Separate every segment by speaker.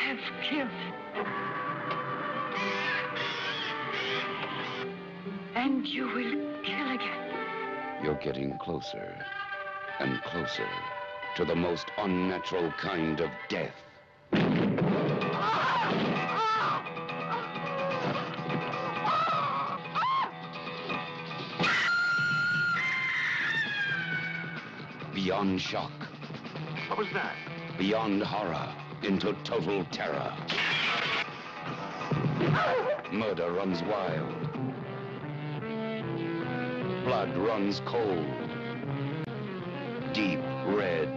Speaker 1: have killed him. And you will kill again.
Speaker 2: You're getting closer and closer to the most unnatural kind of death. Beyond shock.
Speaker 3: What was that?
Speaker 2: Beyond horror into total terror. Murder runs wild. Blood runs cold. Deep red.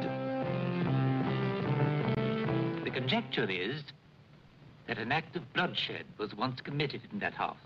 Speaker 4: The conjecture is that an act of bloodshed was once committed in that house.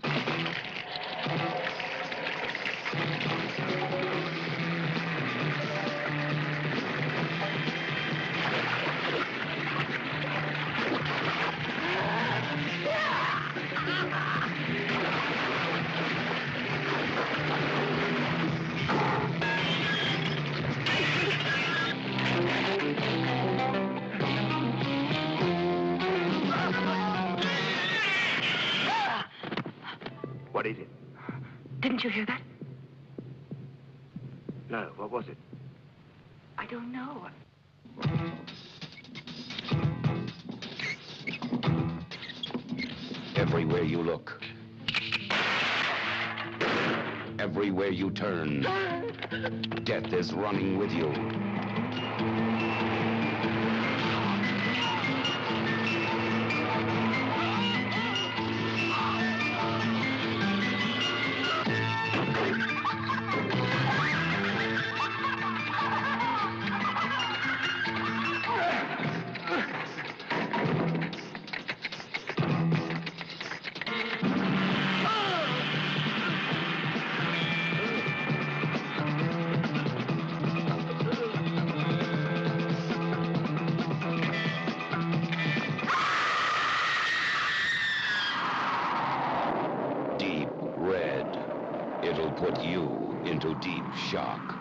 Speaker 3: What is it?
Speaker 1: Didn't you hear that?
Speaker 3: No, what was it?
Speaker 1: I don't know.
Speaker 2: Everywhere you look. Everywhere you turn. Death is running with you. Deep red. It'll put you into deep shock.